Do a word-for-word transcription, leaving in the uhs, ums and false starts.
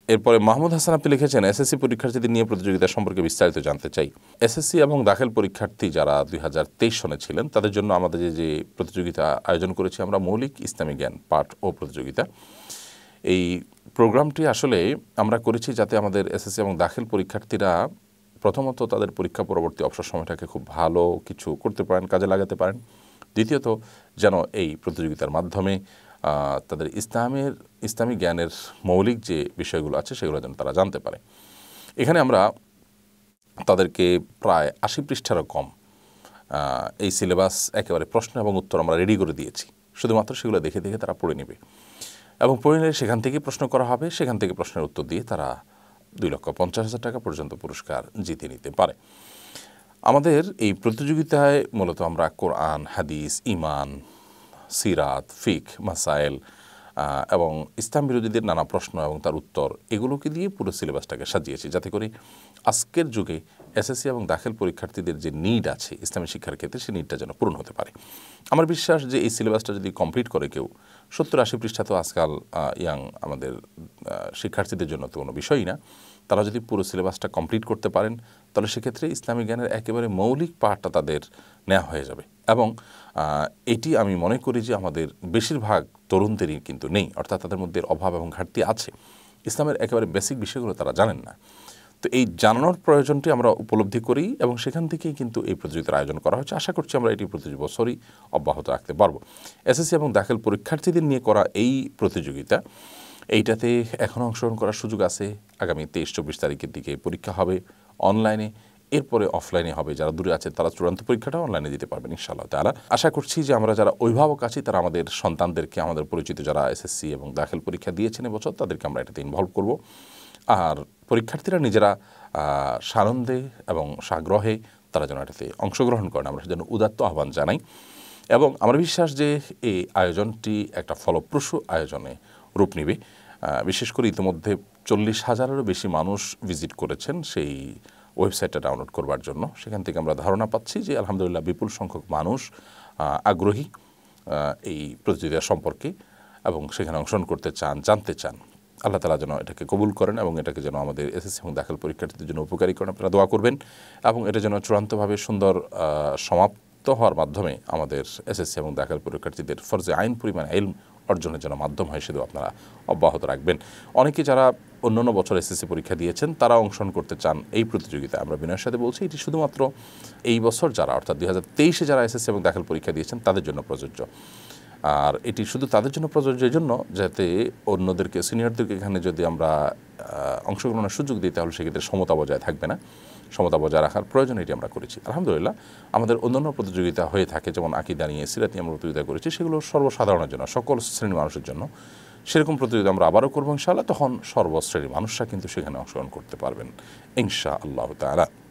এরপরে মাহমুদ হাসান আপনি লিখেছেন, এসএসসি পরীক্ষার্থীদের নিয়ে প্রতিযোগিতা সম্পর্কে বিস্তারিত জানতে চাই। এসএসসি এবং দাখিল পরীক্ষার্থী যারা দুই হাজার তেইশ সনে ছিলেন তাদের জন্য আমাদের যে যে প্রতিযোগিতা আয়োজন করেছি আমরা, মৌলিক ইসলামী জ্ঞান পাঠ ও প্রতিযোগিতা, এই প্রোগ্রামটি আসলে আমরা করেছি যাতে আমাদের এসএসসি এবং দাখিল পরীক্ষার্থীরা প্রথমত তাদের পরীক্ষা পরবর্তী অবসর সময়টাকে খুব ভালো কিছু করতে পারেন, কাজে লাগাতে পারেন। দ্বিতীয়ত যেন এই প্রতিযোগিতার মাধ্যমে তাদের ইসলামের ইসলামী জ্ঞানের মৌলিক যে বিষয়গুলো আছে সেগুলো যেন তারা জানতে পারে। এখানে আমরা তাদেরকে প্রায় আশি পৃষ্ঠারও কম এই সিলেবাস একেবারে প্রশ্ন এবং উত্তর আমরা রেডি করে দিয়েছি। শুধুমাত্র সেগুলো দেখে দেখে তারা পড়ে নেবে এবং পড়ে নিলে সেখান থেকে প্রশ্ন করা হবে, সেখান থেকে প্রশ্নের উত্তর দিয়ে তারা দুই লক্ষ পঞ্চাশ হাজার টাকা পর্যন্ত পুরস্কার জিতে নিতে পারে। আমাদের এই প্রতিযোগিতায় মূলত আমরা কোরআন, হাদিস, ঈমান, সিরাত, ফিক, মাসাইল এবং ইসলাম বিরোধীদের নানা প্রশ্ন এবং তার উত্তর এগুলোকে দিয়ে পুরো সিলেবাসটাকে সাজিয়েছি, যাতে করে আজকের যুগে এসএসসি এবং দাখিল পরীক্ষার্থীদের যে নিড আছে ইসলামী শিক্ষার ক্ষেত্রে সেই নিডটা যেন পূরণ হতে পারে। আমার বিশ্বাস যে এই সিলেবাসটা যদি কমপ্লিট করে কেউ, সত্তর আশি পৃষ্ঠা তো আজকাল ইয়াং আমাদের শিক্ষার্থীদের জন্য তো কোনো বিষয়ই না, তারা যদি পুরো সিলেবাসটা কমপ্লিট করতে পারেন তাহলে সেক্ষেত্রে ইসলামী জ্ঞানের একেবারে মৌলিক পাঠটা তাদের নেওয়া হয়ে যাবে। এবং এটি আমি মনে করি যে আমাদের বেশিরভাগ তরুণদেরই কিন্তু নেই, অর্থাৎ তাদের মধ্যে অভাব এবং ঘাটতি আছে, ইসলামের একেবারে বেসিক বিষয়গুলো তারা জানেন না। তো এই জানানোর প্রয়োজনটি আমরা উপলব্ধি করি এবং সেখান থেকেই কিন্তু এই প্রতিযোগিতার আয়োজন করা হচ্ছে। আশা করছি আমরা এটি প্রতি বছরই অব্যাহত রাখতে পারবো। এসএসসি এবং দাখিল পরীক্ষার্থীদের নিয়ে করা এই প্রতিযোগিতা, এইটাতে এখনও অংশগ্রহণ করার সুযোগ আছে। আগামী তেইশ চব্বিশ তারিখের দিকে পরীক্ষা হবে অনলাইনে, এরপরে অফলাইনে হবে। যারা দূরে আছে তারা চূড়ান্ত পরীক্ষাটা অনলাইনে দিতে পারবেন ইনশাআল্লাহ তাআলা। আশা করছি যে আমরা যারা অভিভাবক আছি তারা আমাদের সন্তানদেরকে, আমাদের পরিচিত যারা এসএসসি এবং দাখিল পরীক্ষা দিয়েছেন এবছর, তাদেরকে আমরা এটাতে ইনভলভ করব। আর পরীক্ষার্থীরা নিজেরা সানন্দে এবং সাগ্রহে তারা যেন এটাতে অংশগ্রহণ করেন, আমরা যেন উদাত্ত আহ্বান জানাই। এবং আমার বিশ্বাস যে এই আয়োজনটি একটা ফলপ্রসূ আয়োজনে রূপ নেবে। বিশেষ করে ইতিমধ্যে চল্লিশ হাজারেরও বেশি মানুষ ভিজিট করেছেন সেই ওয়েবসাইটটা ডাউনলোড করবার জন্য। সেখান থেকে আমরা ধারণা পাচ্ছি যে আলহামদুলিল্লাহ বিপুল সংখ্যক মানুষ আগ্রহী এই প্রতিযোগিতা সম্পর্কে এবং সেখানে অংশগ্রহণ করতে চান, জানতে চান। আল্লাহ তাআলা যেন এটাকে কবুল করেন এবং এটাকে যেন আমাদের এসএসসি এবং দাখিল পরীক্ষার্থীদের জন্য উপকারী করেন। আপনারা দোয়া করবেন এবং এটা যেন চূড়ান্তভাবে সুন্দর সমাপ্ত হওয়ার মাধ্যমে আমাদের এসএসসি এবং দাখিল পরীক্ষার্থীদের ফরজে আইন পরিমাণ ইলম অর্জনের জন্য মাধ্যম হয়, সেটাও আপনারা অব্যাহত রাখবেন। অনেকে যারা অন্যান্য বছর এসএসসি পরীক্ষা দিয়েছেন তারা অংশগ্রহণ করতে চান এই প্রতিযোগিতায়, আমরা বিনয়ের সাথে বলছি এটি শুধুমাত্র এই বছর যারা, অর্থাৎ দুই হাজার তেইশে যারা এসএসসি এবং দাখিল পরীক্ষা দিয়েছেন তাদের জন্য প্রযোজ্য। আর এটি শুধু তাদের জন্য প্রযোজ্য এই জন্য যাতে অন্যদেরকে, সিনিয়রদেরকে এখানে যদি আমরা অংশগ্রহণের সুযোগ দিই তাহলে সেক্ষেত্রে সমতা বজায় থাকবে না। সমতা বজায় রাখার প্রয়োজন এটি আমরা করেছি। আলহামদুলিল্লাহ আমাদের অন্যান্য প্রতিযোগিতা হয়ে থাকে, যেমন আকীদা নিয়ে, সিরাত নিয়ে আমরা প্রতিযোগিতা করেছি, সেগুলো সর্বসাধারণের জন্য, সকল শ্রেণীর মানুষের জন্য। সেরকম প্রতিযোগিতা আমরা আবারও করবো ইনশাআল্লাহ, তখন সর্বশ্রেণীর মানুষরা কিন্তু সেখানে অংশগ্রহণ করতে পারবেন ইনশাআল্লাহ তাআলা।